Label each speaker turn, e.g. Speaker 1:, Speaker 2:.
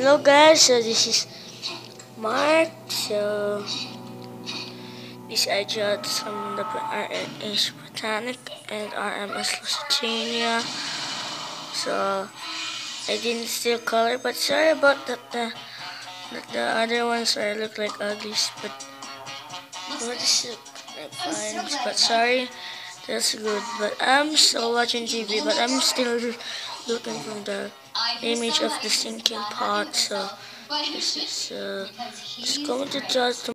Speaker 1: Hello guys, so this is Mark. So this I judged from the RNS Botanic and RMS Lusitania. So I didn't steal color, but sorry about that. The other ones are look like uglies, but what is it? Fine, but sorry. That's good, but I'm still watching TV, but I'm still looking from the image of the sinking pot. So this is just going to judge